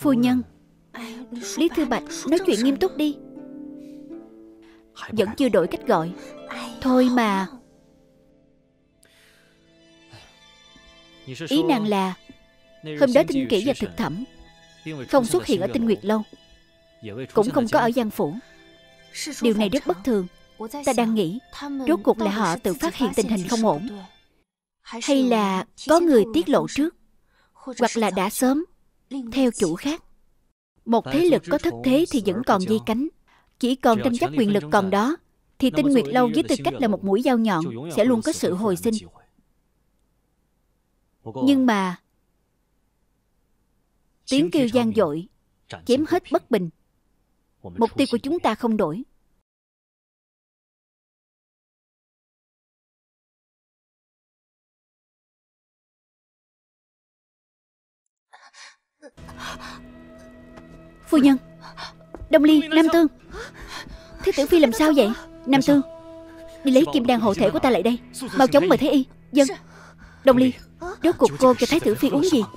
Phu nhân, Lý Thư Bạch, nói chuyện nghiêm túc đi. Vẫn chưa đổi cách gọi. Thôi mà. Ý nàng là hôm đó Tinh Kỷ và Thực Thẩm không xuất hiện ở Tinh Nguyệt Lâu, cũng không có ở Giang Phủ. Điều này rất bất thường. Ta đang nghĩ rốt cuộc là họ tự phát hiện tình hình không ổn, hay là có người tiết lộ trước, hoặc là đã sớm theo chủ khác. Một thế lực có thất thế thì vẫn còn dây cánh. Chỉ còn tranh chấp quyền lực còn đó, thì Tinh Nguyệt Lâu với tư cách là một mũi dao nhọn sẽ luôn có sự hồi sinh. Nhưng mà tiếng kêu vang dội, chém hết bất bình. Mục tiêu của chúng ta không đổi. Phu nhân, Đông Ly, Nam Tương. Thế Tử Phi làm sao vậy? Nam Tương, đi lấy kim đan hộ thể của ta lại đây. Mau chóng mời Thái Y. Vâng. Đông Ly, rốt cuộc cô cho Thái Tử Phi uống gì?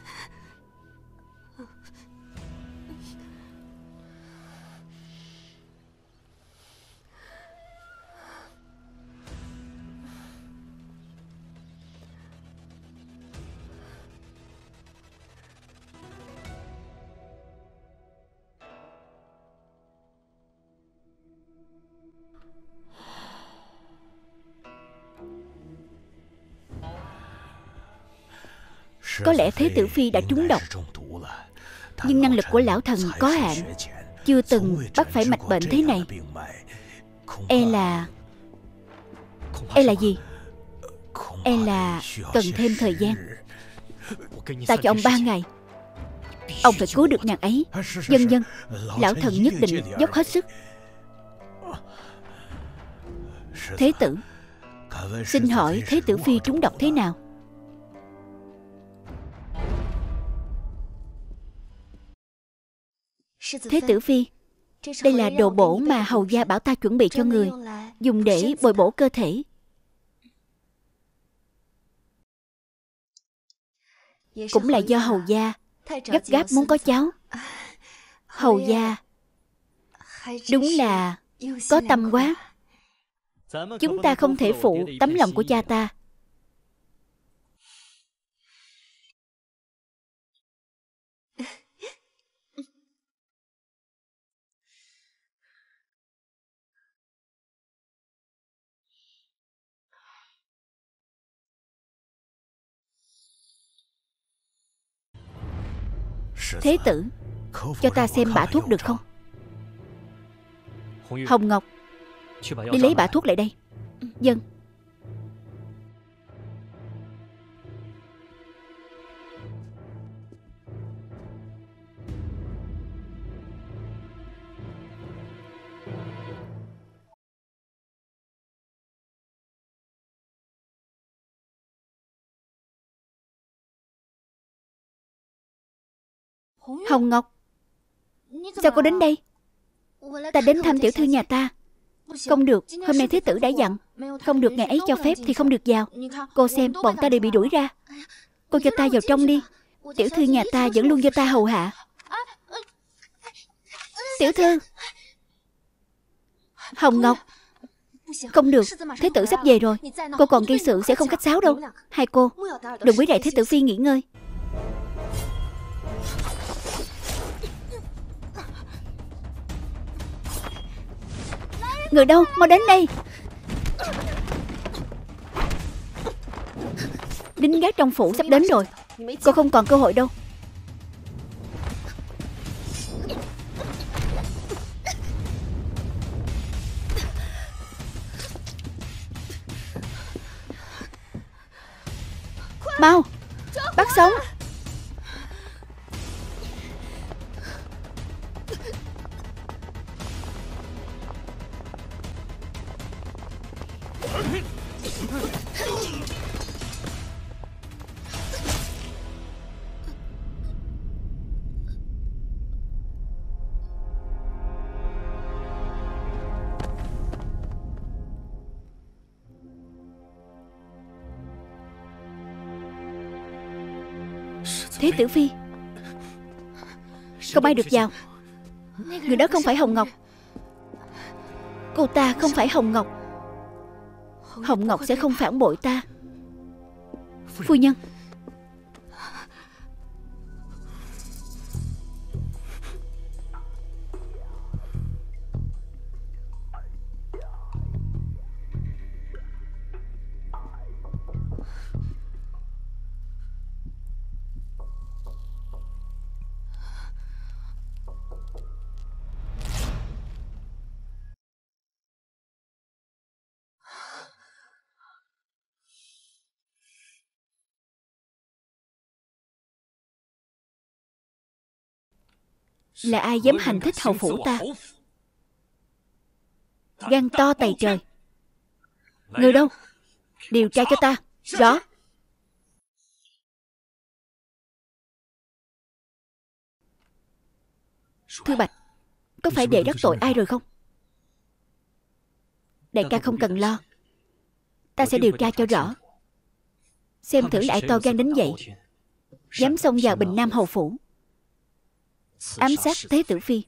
Có lẽ Thế Tử Phi đã trúng độc, nhưng năng lực của lão thần có hạn, chưa từng bắt phải mạch bệnh thế này. E là gì? E là cần thêm thời gian. Ta cho ông 3 ngày. Ông phải cứu được nàng ấy. Vân vân, lão thần nhất định dốc hết sức. Thế tử, xin hỏi Thế Tử Phi trúng độc thế nào? Thế Tử Phi, đây là đồ bổ mà hầu gia bảo ta chuẩn bị cho người, dùng để bồi bổ cơ thể. Cũng là do hầu gia gấp gáp muốn có cháu. Hầu gia đúng là có tâm quá. Chúng ta không thể phụ tấm lòng của cha ta. Thế tử, cho ta xem bả thuốc được không? Hồng Ngọc, đi lấy bả thuốc lại đây. Vâng. Hồng Ngọc, sao cô đến đây? Ta đến thăm tiểu thư nhà ta. Không được, hôm nay Thế tử đã dặn, không được ngày ấy cho phép thì không được vào. Cô xem, bọn ta đều bị đuổi ra. Cô cho ta vào trong đi. Tiểu thư nhà ta vẫn luôn cho ta hầu hạ. Tiểu thư. Hồng Ngọc, không được, Thế tử sắp về rồi. Cô còn gây sự sẽ không khách sáo đâu. Hai cô, đừng quấy rầy Thế Tử Phi nghỉ ngơi. Người đâu, mau đến đây. Lính gác trong phủ sắp đến rồi. Cô không còn cơ hội đâu. Mau, bắt sống. Thế Tử Phi, Không ai được vào. Người đó không phải Hồng Ngọc. Cô ta không phải Hồng Ngọc. Hồng Ngọc sẽ không phản bội ta. Phu nhân. Là ai dám hành thích hầu phủ ta? Gan to tày trời. Người đâu? Điều tra cho ta. Rõ. Thư Bạch, có phải đệ đắc tội ai rồi không? Đại ca không cần lo. Ta sẽ điều tra cho rõ. Xem thử lại to gan đến vậy, dám xông vào Bình Nam hầu phủ, ám sát Thế tử phi.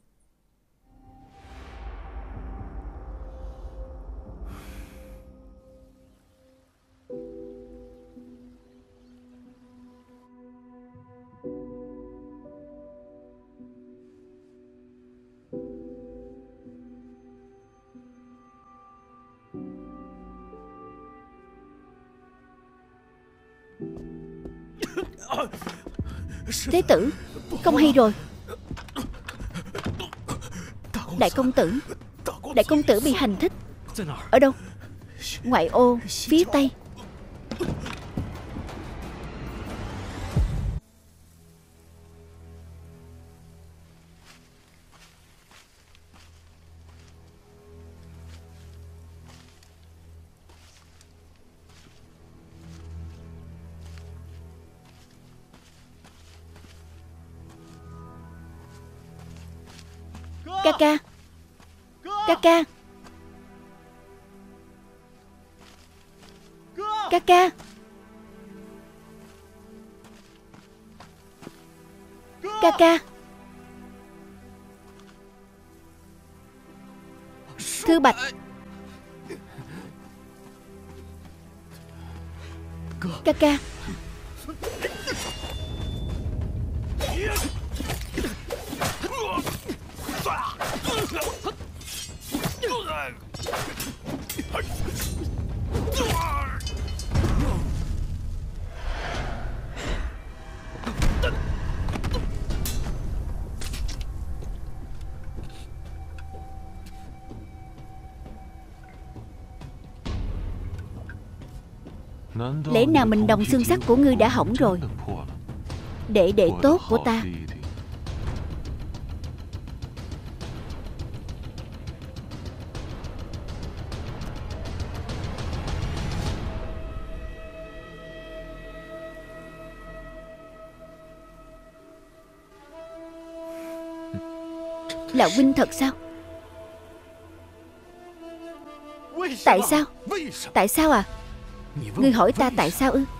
Thế tử, không hay rồi. Đại công tử, đại công tử bị hành thích. Ở đâu? Ngoại ô phía tây. Ca ca, ca ca, ca ca, ca ca. Thư Bạch. Ca ca. Lẽ nào mình đồng xương sắt của ngươi đã hỏng rồi? Đệ đệ tốt của ta. Là huynh thật sao? Tại sao? Tại sao à? Ngươi hỏi ta tại sao ư?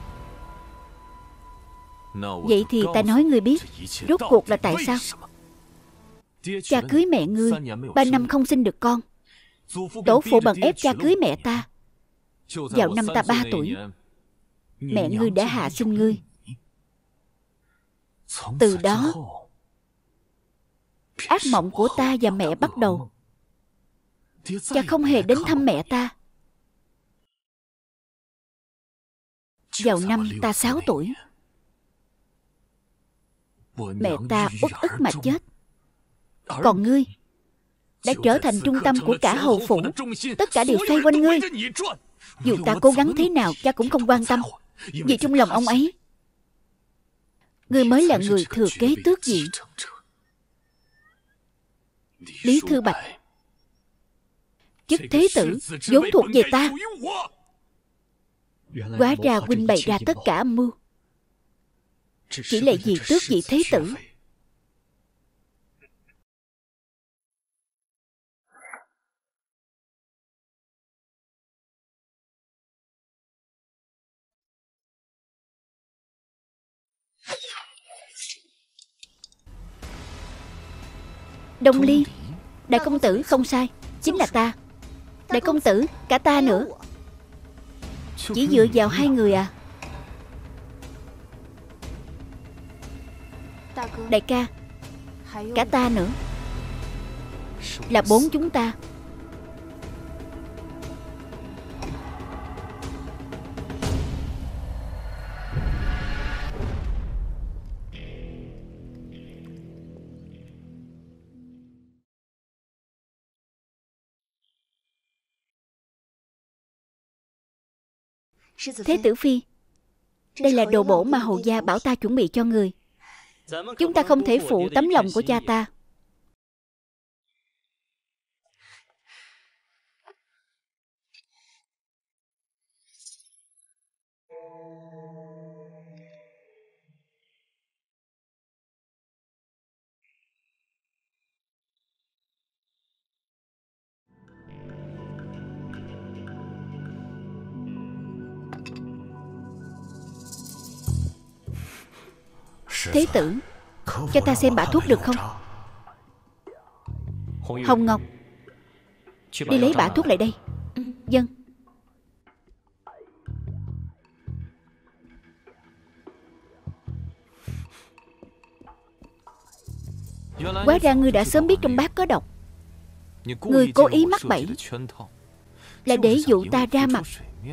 Vậy thì ta nói ngươi biết rốt cuộc là tại sao. Cha cưới mẹ ngươi 3 năm không sinh được con. Tổ phụ bần ép cha cưới mẹ ta. Vào năm ta 3 tuổi, mẹ ngươi đã hạ sinh ngươi. Từ đó ác mộng của ta và mẹ bắt đầu. Cha không hề đến thăm mẹ ta. Vào năm ta 6 tuổi, mẹ ta uất ức mà chết. Còn ngươi đã trở thành trung tâm của cả hầu phủ. Tất cả đều xoay quanh ngươi. Dù ta cố gắng thế nào, cha cũng không quan tâm. Vì trong lòng ông ấy, ngươi mới là người thừa kế tước vị. Lý Thư Bạch, chức thế tử vốn thuộc về ta. Hóa ra huynh bày ra tất cả âm mưu chỉ là vì tước vị thế tử. Đông Ly. Đại công tử không sai, chính là ta. Đại công tử, cả ta nữa. Chỉ dựa vào hai người à? Đại ca, cả ta nữa. Là bốn chúng ta. Thế tử phi, đây là đồ bổ mà hầu gia bảo ta chuẩn bị cho người. Chúng ta không thể phụ tấm lòng của cha ta. Thế tử, cho ta xem bả thuốc được không? Hồng Ngọc, đi lấy bả thuốc lại đây. Vâng. Hóa ra ngươi đã sớm biết trong bát có độc. Ngươi cố ý mắc bẫy, là để dụ ta ra mặt.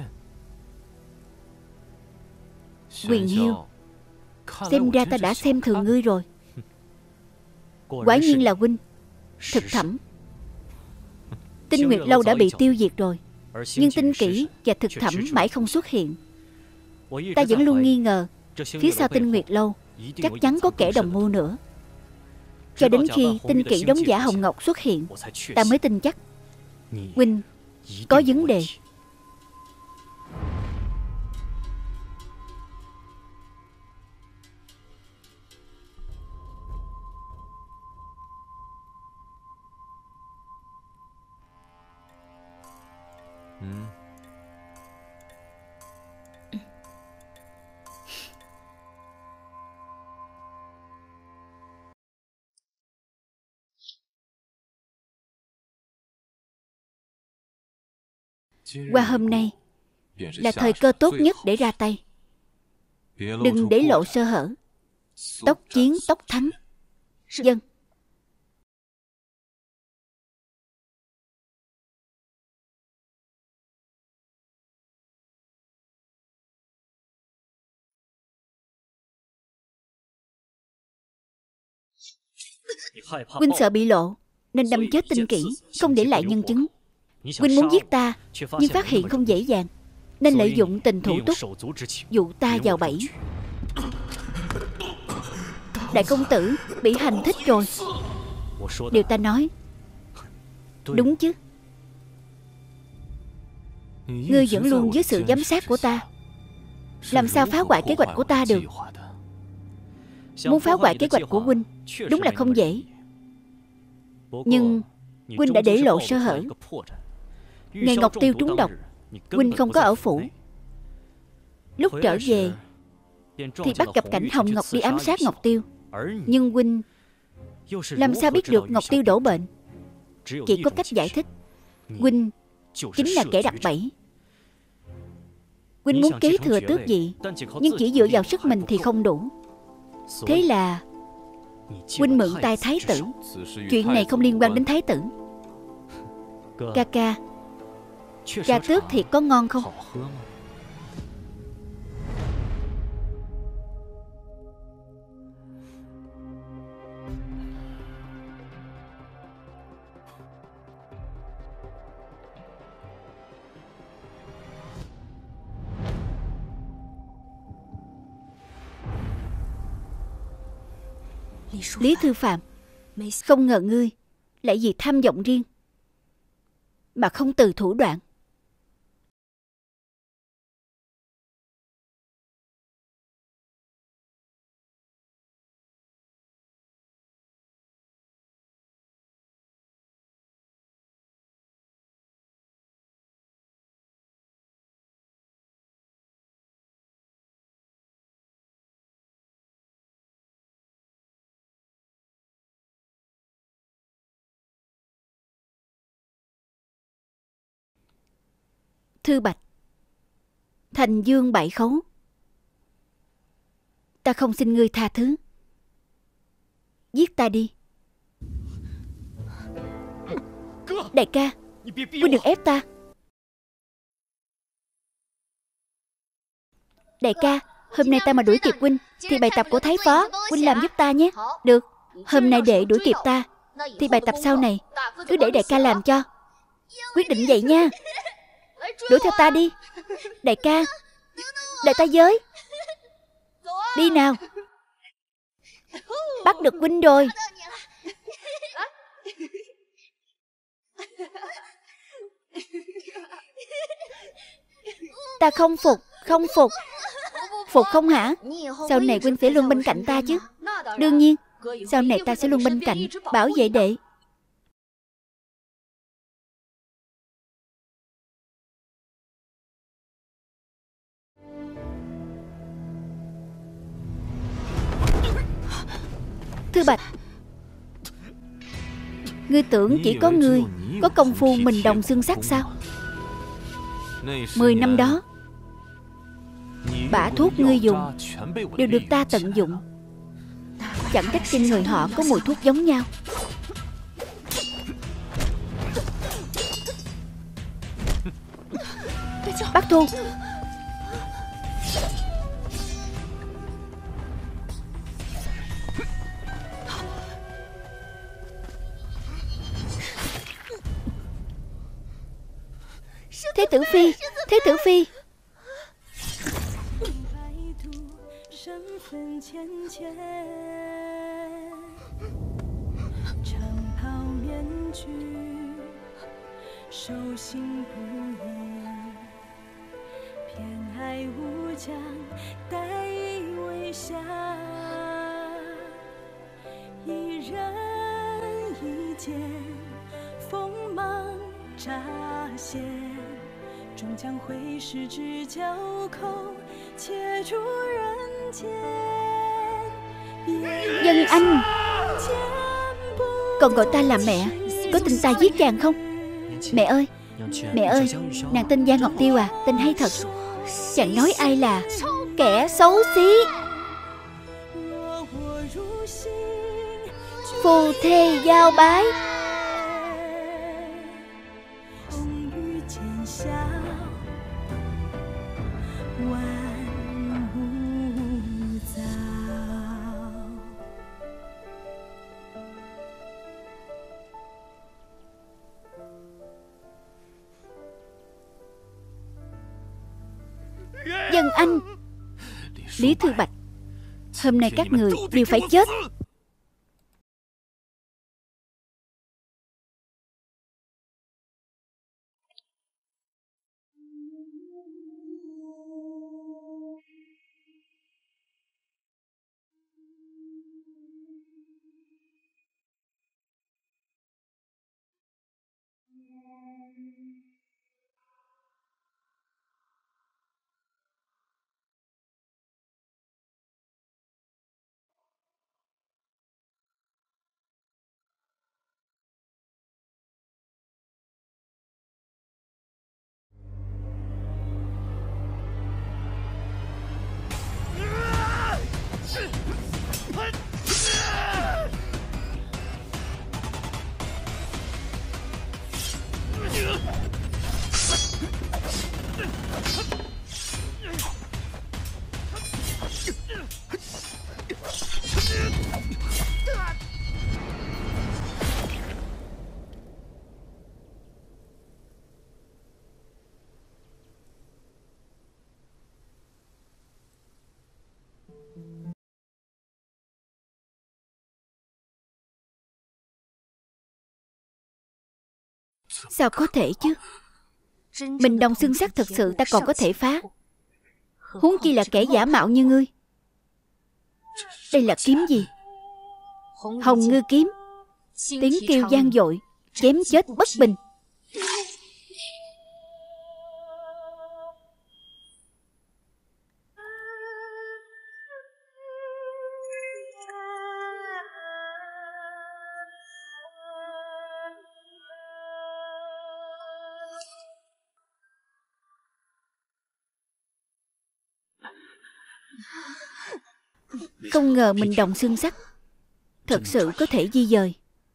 Quyền Hiêu, xem ra ta đã xem thường ngươi rồi. Quả nhiên là huynh. Thực thẩm, Tinh Nguyệt Lâu đã bị tiêu diệt rồi, nhưng Tinh Kỷ và Thực thẩm mãi không xuất hiện. Ta vẫn luôn nghi ngờ phía sau Tinh Nguyệt Lâu chắc chắn có kẻ đồng mưu nữa. Cho đến khi Tinh Kỷ đóng giả Hồng Ngọc xuất hiện, ta mới tin chắc huynh có vấn đề. Qua hôm nay là thời cơ tốt nhất để ra tay. Đừng để lộ sơ hở. Tốc chiến tốc thắng. Vâng. Huynh sợ bị lộ nên đâm chết Tinh Kỷ, không để lại nhân chứng. Huynh muốn giết ta, nhưng phát hiện không dễ dàng, nên lợi dụng tình thủ túc dụ ta vào bẫy. Đại công tử bị hành thích rồi. Điều ta nói đúng chứ? Ngươi vẫn luôn dưới sự giám sát của ta, làm sao phá hoại kế hoạch của ta được? Muốn phá hoại kế hoạch của huynh đúng là không dễ, nhưng huynh đã để lộ sơ hở. Ngày Ngọc Tiêu trúng độc, huynh không có ở phủ. Lúc trở về thì bắt gặp cảnh Hồng Ngọc đi ám sát Ngọc Tiêu. Nhưng huynh làm sao biết được Ngọc Tiêu đổ bệnh? Chỉ có cách giải thích, huynh chính là kẻ đặt bẫy. Huynh muốn kế thừa tước vị, nhưng chỉ dựa vào sức mình thì không đủ. Thế là huynh mượn tay thái tử. Chuyện này không liên quan đến thái tử. Ca ca, trà tước thiệt có ngon không? Lý Thư Phạm, không ngờ ngươi lại vì tham vọng riêng mà không từ thủ đoạn. Thư Bạch, Thành Dương Bảy Khấu, ta không xin ngươi tha thứ. Giết ta đi. Đại ca, ngươi đừng ép ta. Đại ca, hôm nay ta mà đuổi kịp huynh thì bài tập của Thái Phó huynh làm giúp ta nhé. Được, hôm nay đệ đuổi kịp ta thì bài tập sau này cứ để đại ca làm cho. Quyết định vậy nha. Đuổi theo ta đi. Đại ca, đợi ta với. Đi nào. Bắt được huynh rồi. Ta không phục, không phục. Phục không hả? Sau này huynh sẽ luôn bên cạnh ta chứ? Đương nhiên, sau này ta sẽ luôn bên cạnh bảo vệ đệ. Thư Bạch, ngươi tưởng chỉ có ngươi có công phu mình đồng xương sắt sao? 10 năm đó, bả thuốc ngươi dùng đều được ta tận dụng. Chẳng trách trên người họ có mùi thuốc giống nhau. Bác Thu, Thế Tử Phi, Thế Tử Phi. Dân Anh, còn gọi ta là mẹ, có tin ta giết chàng không? Mẹ ơi, mẹ ơi, nàng tên Giang Ngọc Tiêu à, tên hay thật. Chàng nói ai là kẻ xấu xí. Phù thê giao bái. Dân Anh, Lý Thư Bạch, hôm nay các người đều phải chết. Sao có thể chứ? Mình đồng xương sắt thật sự ta còn có thể phá, huống chi là kẻ giả mạo như ngươi. Đây là kiếm gì? Hồng Ngư kiếm. Tiếng kêu vang dội, chém chết bất bình. Không ngờ mình động xương sắt, thật sự có thể di dời.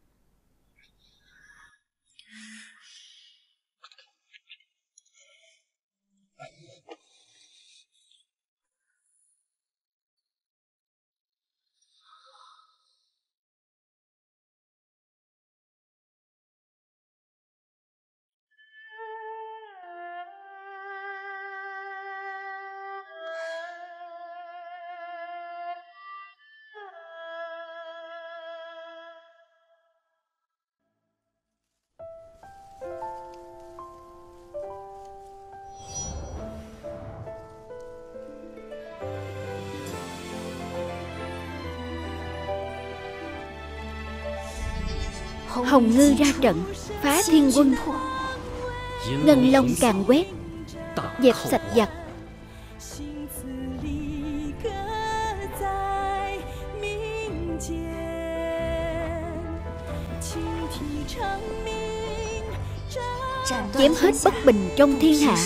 Hồng Ngư ra trận, phá thiên quân. Ngân Long càng quét, dẹp sạch giặc. Chém hết bất bình trong thiên hạ.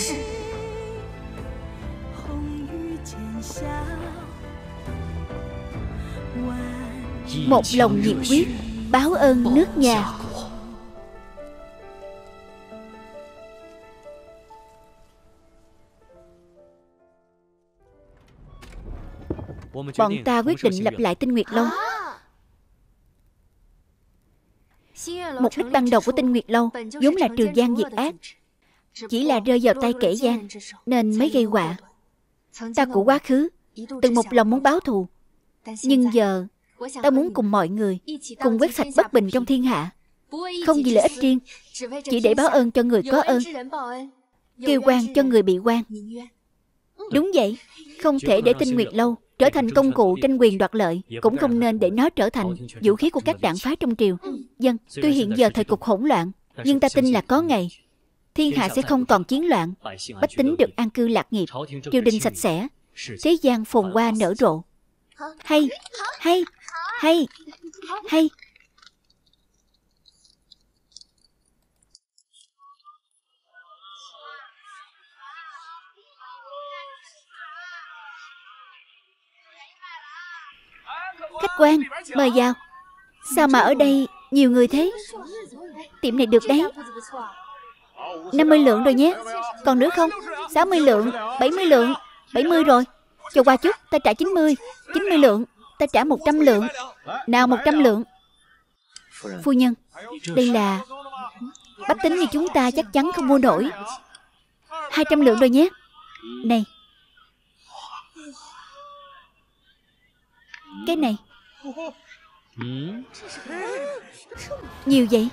Một lòng nhiệt huyết báo ơn nước nhà. Bọn ta quyết định lập lại Tinh Nguyệt Lâu. Mục đích ban đầu của Tinh Nguyệt Lâu vốn là trừ gian diệt ác, chỉ là rơi vào tay kẻ gian nên mới gây họa. Ta của quá khứ từng một lòng muốn báo thù, nhưng giờ ta muốn cùng mọi người cùng quét sạch bất bình trong thiên hạ, không vì lợi ích riêng, chỉ để báo ơn cho người có ơn, kêu oan cho người bị oan. Đúng vậy, không thể để Tinh Nguyệt Lâu trở thành công cụ tranh quyền đoạt lợi, cũng không nên để nó trở thành vũ khí của các đảng phái trong triều. Dân, tuy hiện giờ thời cục hỗn loạn, nhưng ta tin là có ngày thiên hạ sẽ không còn chiến loạn, bách tính được an cư lạc nghiệp, triều đình sạch sẽ, thế gian phồn hoa nở rộ. Hay, hay, hay, hay. Khách quan, mời vào. Sao mà ở đây nhiều người thế? Tiệm này được đấy. 50 lượng rồi nhé. Còn nữa không? 60 lượng, 70 lượng. 70 rồi. Cho qua chút, ta trả 90. 90 lượng, ta trả 100 lượng. Nào 100 lượng. Phu nhân, đây là... bách tính như chúng ta chắc chắn không mua nổi. 200 lượng rồi nhé. Này. Cái này. Nhiều vậy?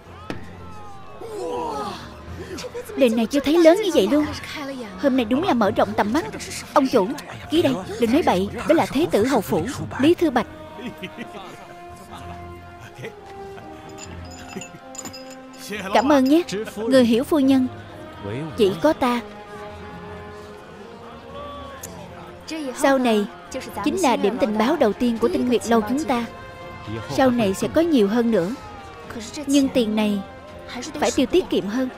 Đời này chưa thấy lớn như vậy luôn. Hôm nay đúng là mở rộng tầm mắt. Ông chủ, ký đây, đừng nói bậy. Đó là Thế tử hầu phủ Lý Thư Bạch. Cảm ơn nhé. Người hiểu phu nhân chỉ có ta. Sau này chính là điểm tình báo đầu tiên của Tinh Nguyệt Lâu chúng ta. Sau này sẽ có nhiều hơn nữa, nhưng tiền này phải tiêu tiết kiệm hơn.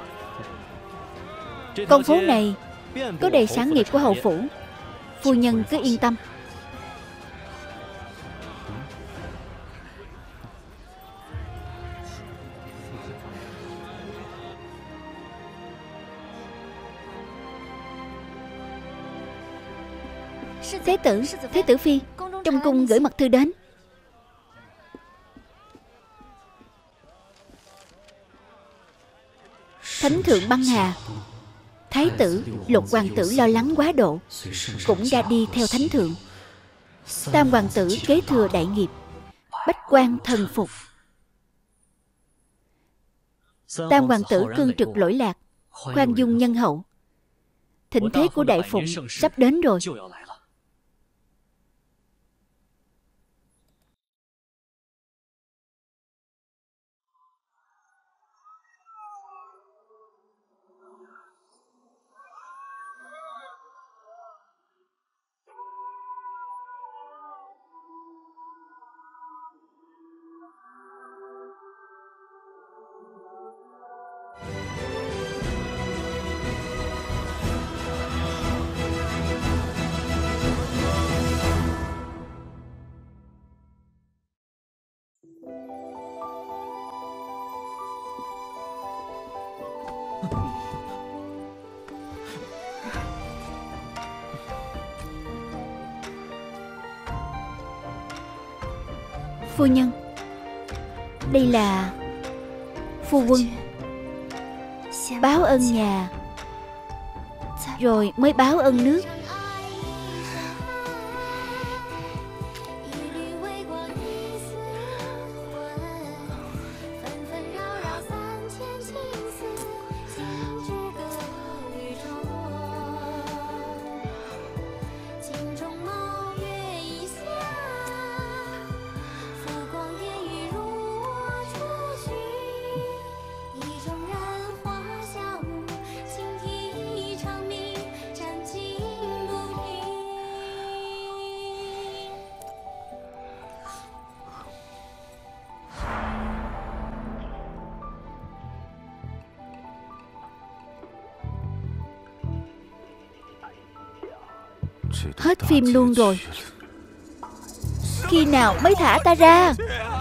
Con phố này có đầy sản nghiệp của hầu phủ. Phu nhân cứ yên tâm. Thế tử phi, trong cung gửi mật thư đến. Thánh thượng băng hà. Thái tử, Lục hoàng tử lo lắng quá độ, cũng ra đi theo thánh thượng. Tam hoàng tử kế thừa đại nghiệp, bách quan thần phục. Tam hoàng tử cương trực lỗi lạc, khoan dung nhân hậu. Thịnh thế của đại phụng sắp đến rồi. Phu nhân, đây là phu quân. Báo ơn nhà rồi mới báo ơn nước. Hết phim luôn rồi. Khi nào mới thả ta ra?